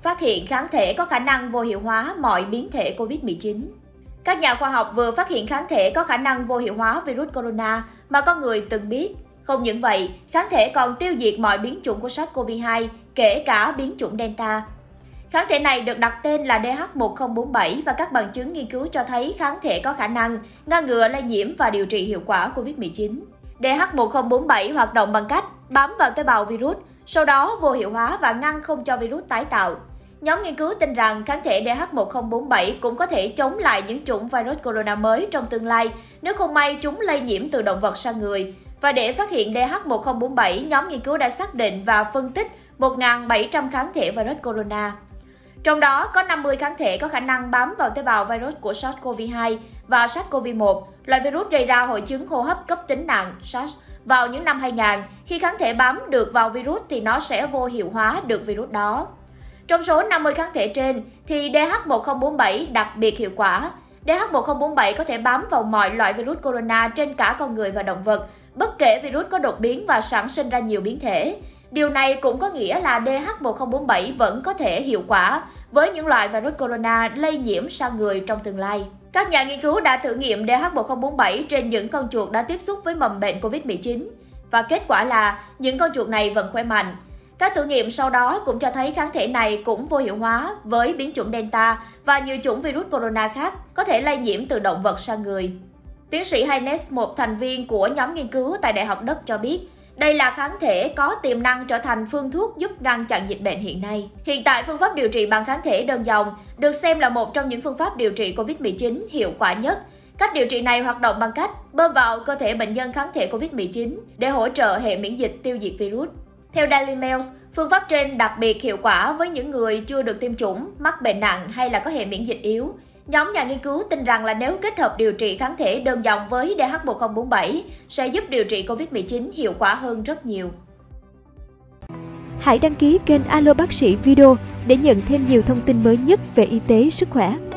phát hiện kháng thể có khả năng vô hiệu hóa mọi biến thể COVID-19. Các nhà khoa học vừa phát hiện kháng thể có khả năng vô hiệu hóa virus corona mà con người từng biết. Không những vậy, kháng thể còn tiêu diệt mọi biến chủng của SARS-CoV-2, kể cả biến chủng Delta. Kháng thể này được đặt tên là DH1047 và các bằng chứng nghiên cứu cho thấy kháng thể có khả năng ngăn ngừa lây nhiễm và điều trị hiệu quả COVID-19. DH1047 hoạt động bằng cách bám vào tế bào virus, sau đó vô hiệu hóa và ngăn không cho virus tái tạo. Nhóm nghiên cứu tin rằng kháng thể DH1047 cũng có thể chống lại những chủng virus corona mới trong tương lai nếu không may chúng lây nhiễm từ động vật sang người. Và để phát hiện DH1047, nhóm nghiên cứu đã xác định và phân tích 1.700 kháng thể virus corona. Trong đó có 50 kháng thể có khả năng bám vào tế bào virus của SARS-CoV-2 và SARS-CoV-1, loại virus gây ra hội chứng hô hấp cấp tính nặng SARS. Vào những năm 2000, khi kháng thể bám được vào virus thì nó sẽ vô hiệu hóa được virus đó. Trong số 50 kháng thể trên thì DH1047 đặc biệt hiệu quả. DH1047 có thể bám vào mọi loại virus corona trên cả con người và động vật, bất kể virus có đột biến và sản sinh ra nhiều biến thể. Điều này cũng có nghĩa là DH1047 vẫn có thể hiệu quả với những loại virus corona lây nhiễm sang người trong tương lai. Các nhà nghiên cứu đã thử nghiệm DH1047 trên những con chuột đã tiếp xúc với mầm bệnh COVID-19 và kết quả là những con chuột này vẫn khỏe mạnh. Các thử nghiệm sau đó cũng cho thấy kháng thể này cũng vô hiệu hóa với biến chủng Delta và nhiều chủng virus corona khác có thể lây nhiễm từ động vật sang người. Tiến sĩ Haynes, một thành viên của nhóm nghiên cứu tại Đại học Đất cho biết, đây là kháng thể có tiềm năng trở thành phương thuốc giúp ngăn chặn dịch bệnh hiện nay. Hiện tại, phương pháp điều trị bằng kháng thể đơn dòng được xem là một trong những phương pháp điều trị COVID-19 hiệu quả nhất. Cách điều trị này hoạt động bằng cách bơm vào cơ thể bệnh nhân kháng thể COVID-19 để hỗ trợ hệ miễn dịch tiêu diệt virus. Theo Daily Mail, phương pháp trên đặc biệt hiệu quả với những người chưa được tiêm chủng, mắc bệnh nặng hay là có hệ miễn dịch yếu. Nhóm nhà nghiên cứu tin rằng là nếu kết hợp điều trị kháng thể đơn dòng với DH1047 sẽ giúp điều trị COVID-19 hiệu quả hơn rất nhiều. Hãy đăng ký kênh Alo Bác sĩ Video để nhận thêm nhiều thông tin mới nhất về y tế, sức khỏe.